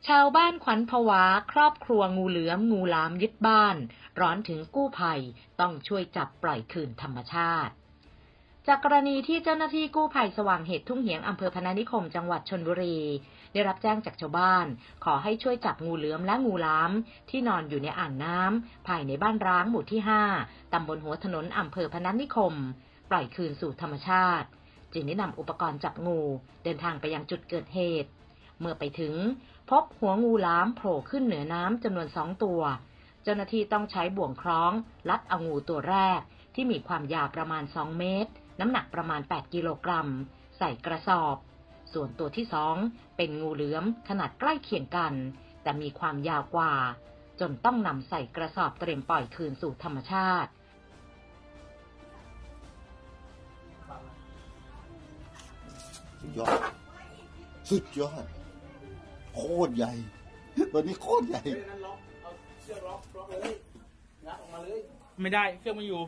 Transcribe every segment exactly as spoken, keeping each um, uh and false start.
ชาวบ้านขวัญผวาครอบครัวงูเหลือมงูหลามยึดบ้านร้อนถึงกู้ภัยต้องช่วยจับปล่อยคืนธรรมชาติจากกรณีที่เจ้าหน้าที่กู้ภัยสว่างเหตุทุ่งเหียงอำเภอพนัสนิคมจังหวัดชลบุรีได้รับแจ้งจากชาวบ้านขอให้ช่วยจับงูเหลือมและงูหลามที่นอนอยู่ในอ่างน้ำภายในบ้านร้างหมู่ที่ห้าตำบลหัวถนนอำเภอพนัสนิคมปล่อยคืนสู่ธรรมชาติจึงได้นำอุปกรณ์จับงูเดินทางไปยังจุดเกิดเหตุเมื่อไปถึงพบหัวงูหลามโผล่ขึ้นเหนือน้ำจำนวนสองตัวเจ้าหน้าที่ต้องใช้บ่วงคล้องลัดเอางูตัวแรกที่มีความยาวประมาณสองเมตรน้ำหนักประมาณแปดกิโลกรัมใส่กระสอบส่วนตัวที่สองเป็นงูเหลือมขนาดใกล้เคียงกันแต่มีความยาวกว่าจนต้องนำใส่กระสอบเตรียมปล่อยคืนสู่ธรรมชาติสุดยอดสุดยอดโคตรใหญ่ตัวนี้โคตรใหญ่ไม่ได้เครื่องมันอยู่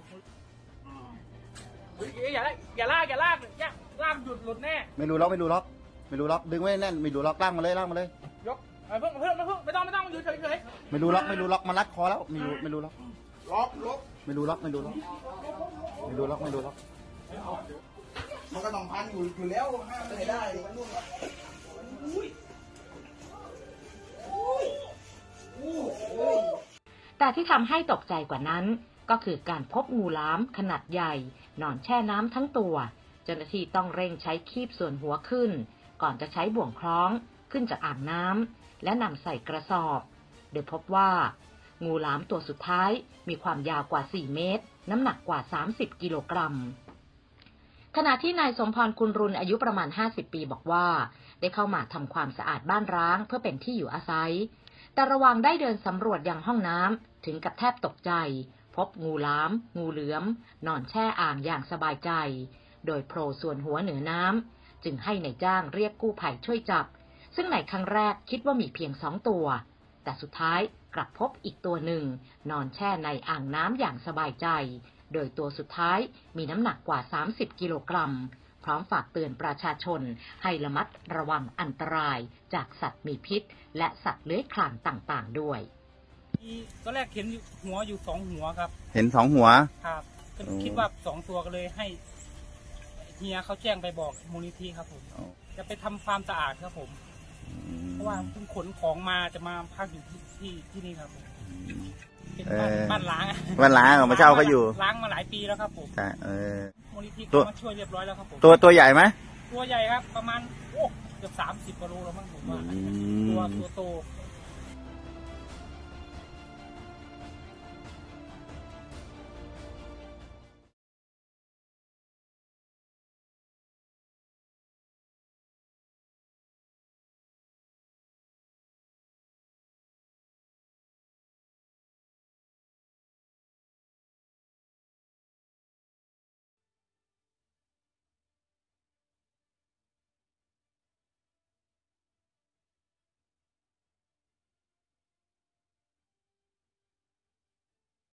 อย่าอย่าลากอย่าลากอย่าลากหยุดหลุดแน่ไม่รู้ล็อกไม่รู้ล็อกไม่รู้ล็อกดึงไว้แน่นไม่รู้ล็อกล่างมาเลยล่างมาเลยยกเพิ่งเพิ่งเพิ่งไม่ต้องไม่ต้องอยู่เฉยเฉยไม่รู้ล็อกไม่รู้ล็อกมารัดคอแล้วไม่รู้ไม่รู้ล็อกล็อกล็อกไม่รู้ล็อกไม่รู้ล็อกไม่รู้ล็อกไม่รู้ล็อกมันก็ต้องพันอยู่อยู่แล้วห้ามไม่ได้มันนู่นแต่ที่ทำให้ตกใจกว่านั้นก็คือการพบงูหลามขนาดใหญ่นอนแช่น้ำทั้งตัวเจ้าหน้าที่ต้องเร่งใช้คีบส่วนหัวขึ้นก่อนจะใช้บ่วงคล้องขึ้นจากอ่างน้ำและนำใส่กระสอบโดยพบว่างูหลามตัวสุดท้ายมีความยาวกว่าสี่เมตรน้ำหนักกว่าสามสิบกิโลกรัมขณะที่นายสมพรคุณรุนอายุประมาณห้าสิบปีบอกว่าได้เข้ามาทำความสะอาดบ้านร้างเพื่อเป็นที่อยู่อาศัยแต่ระหว่างได้เดินสำรวจยังห้องน้ำถึงกับแทบตกใจพบงูหลามงูเหลือมนอนแช่อ่างอย่างสบายใจโดยโผล่ส่วนหัวเหนือน้ำจึงให้นายจ้างเรียกกู้ภัยช่วยจับซึ่งในครั้งแรกคิดว่ามีเพียงสองตัวแต่สุดท้ายกลับพบอีกตัวหนึ่งนอนแช่ในอ่างน้ำอย่างสบายใจโดยตัวสุดท้ายมีน้ำหนักกว่าสามสิบกิโลกรัมพร้อมฝากเตือนประชาชนให้ระมัดระวังอันตรายจากสัตว์มีพิษและสัตว์เลื้อยคลานต่างๆด้วยตอนแรกเห็นหัวอยู่สองหัวครับเห็นสองหัวครับก็คิดว่าสองตัวก็เลยให้เฮียเขาแจ้งไปบอกมูลนิธิครับผมจะไปทำความสะอาดครับผมเพราะว่าเพิ่งขนของมาจะมาพักอยู่ที่ที่ที่นี่ครับผมเป็นบ้านล้างบ้านล้างมาเช่าเขาอยู่ล้างมาหลายปีแล้วครับผมเออมูลนิธิเขามาช่วยเรียบร้อยแล้วครับผมตัวตัวใหญ่ไหมตัวใหญ่ครับประมาณโอ้เกือบสามสิบกิโลแล้วมั้งผมว่าตัวตัวโต